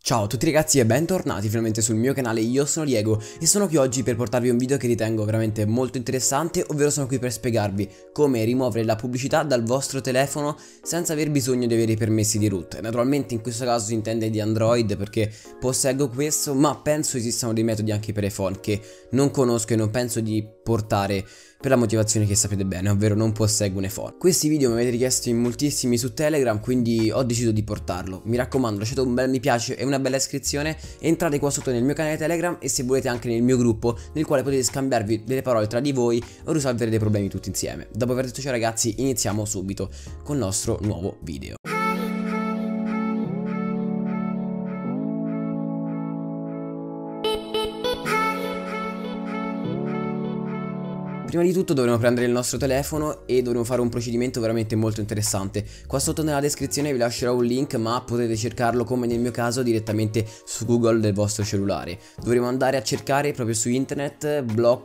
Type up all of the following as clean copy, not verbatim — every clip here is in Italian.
Ciao a tutti ragazzi e bentornati finalmente sul mio canale, io sono Diego e sono qui oggi per portarvi un video che ritengo veramente molto interessante, ovvero sono qui per spiegarvi come rimuovere la pubblicità dal vostro telefono senza aver bisogno di avere i permessi di root. Naturalmente in questo caso si intende di Android perché posseggo questo, ma penso esistano dei metodi anche per iPhone che non conosco e non penso di portare per la motivazione che sapete bene, ovvero non posseggo un iPhone. Questi video mi avete richiesto in moltissimi su Telegram, quindi ho deciso di portarlo. Mi raccomando, lasciate un bel mi piace e una bella iscrizione, entrate qua sotto nel mio canale Telegram e se volete anche nel mio gruppo, nel quale potete scambiarvi delle parole tra di voi o risolvere dei problemi tutti insieme. Dopo aver detto ciò ragazzi, iniziamo subito con il nostro nuovo video. Prima di tutto dovremo prendere il nostro telefono e dovremo fare un procedimento veramente molto interessante. Qua sotto nella descrizione vi lascerò un link, ma potete cercarlo come nel mio caso direttamente su Google del vostro cellulare. Dovremo andare a cercare proprio su internet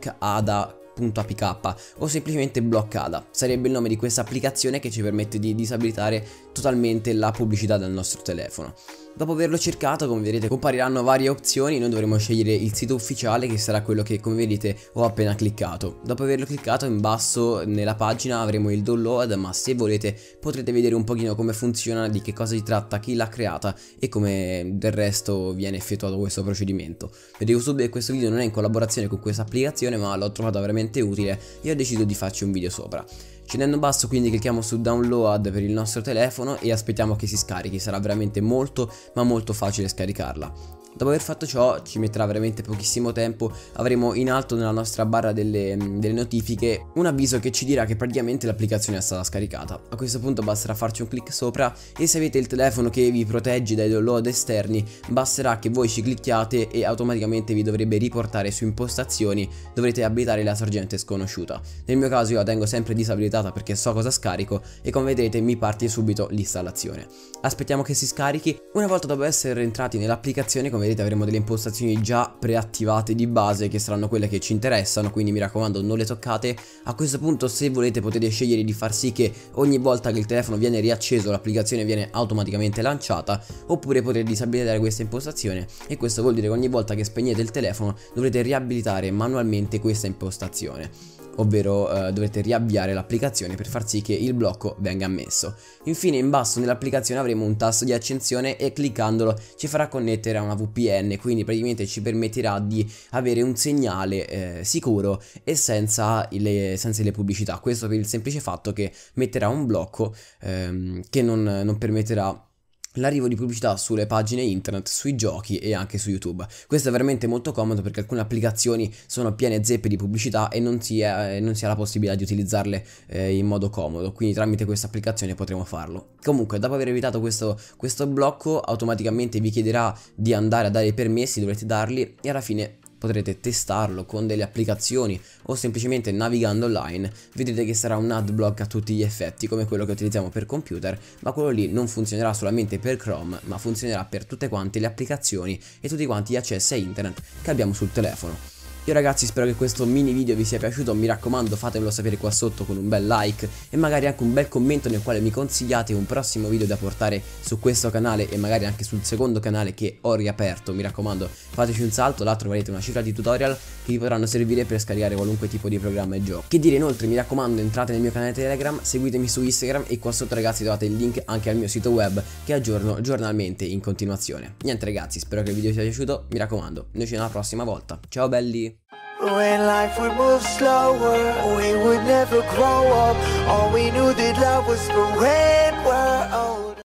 blockada.apk o semplicemente blockada, sarebbe il nome di questa applicazione che ci permette di disabilitare totalmente la pubblicità dal nostro telefono. Dopo averlo cercato, come vedete, compariranno varie opzioni. Noi dovremo scegliere il sito ufficiale, che sarà quello che, come vedete, ho appena cliccato. Dopo averlo cliccato, in basso nella pagina avremo il download, ma se volete potrete vedere un pochino come funziona, di che cosa si tratta, chi l'ha creata e come del resto viene effettuato questo procedimento. Vi dico subito che questo video non è in collaborazione con questa applicazione, ma l'ho trovata veramente utile e ho deciso di farci un video sopra. Scendendo in basso quindi clicchiamo su download per il nostro telefono e aspettiamo che si scarichi, sarà veramente molto ma molto facile scaricarla. Dopo aver fatto ciò ci metterà veramente pochissimo tempo, avremo in alto nella nostra barra delle notifiche un avviso che ci dirà che praticamente l'applicazione è stata scaricata. A questo punto basterà farci un clic sopra e se avete il telefono che vi protegge dai download esterni basterà che voi ci clicchiate e automaticamente vi dovrebbe riportare su impostazioni, dovrete abilitare la sorgente sconosciuta. Nel mio caso io la tengo sempre disabilitata perché so cosa scarico e come vedete mi parte subito l'installazione. Aspettiamo che si scarichi. Una volta dopo essere entrati nell'applicazione, come vedete avremo delle impostazioni già preattivate di base che saranno quelle che ci interessano, quindi mi raccomando non le toccate. A questo punto se volete potete scegliere di far sì che ogni volta che il telefono viene riacceso l'applicazione viene automaticamente lanciata, oppure potete disabilitare questa impostazione e questo vuol dire che ogni volta che spegnete il telefono dovrete riabilitare manualmente questa impostazione, ovvero dovrete riavviare l'applicazione per far sì che il blocco venga ammesso. Infine in basso nell'applicazione avremo un tasto di accensione e cliccandolo ci farà connettere a una VPN, quindi praticamente ci permetterà di avere un segnale sicuro e senza le pubblicità. Questo per il semplice fatto che metterà un blocco che non permetterà l'arrivo di pubblicità sulle pagine internet, sui giochi e anche su YouTube. Questo è veramente molto comodo perché alcune applicazioni sono piene zeppe di pubblicità e non si ha la possibilità di utilizzarle in modo comodo, quindi tramite questa applicazione potremo farlo. Comunque dopo aver evitato questo blocco automaticamente vi chiederà di andare a dare i permessi, dovrete darli e alla fine potrete testarlo con delle applicazioni o semplicemente navigando online. Vedrete che sarà un adblock a tutti gli effetti come quello che utilizziamo per computer, ma quello lì non funzionerà solamente per Chrome, ma funzionerà per tutte quante le applicazioni e tutti quanti gli accessi a internet che abbiamo sul telefono. Io ragazzi spero che questo mini video vi sia piaciuto, mi raccomando fatemelo sapere qua sotto con un bel like e magari anche un bel commento nel quale mi consigliate un prossimo video da portare su questo canale e magari anche sul secondo canale che ho riaperto. Mi raccomando fateci un salto, là troverete una cifra di tutorial che vi potranno servire per scaricare qualunque tipo di programma e gioco. Che dire, inoltre mi raccomando entrate nel mio canale Telegram, seguitemi su Instagram e qua sotto ragazzi trovate il link anche al mio sito web che aggiorno giornalmente in continuazione. Niente ragazzi, spero che il video vi sia piaciuto, mi raccomando, noi ci vediamo la prossima volta, ciao belli! When life would move slower, we would never grow up. All we knew that love was for when we're old.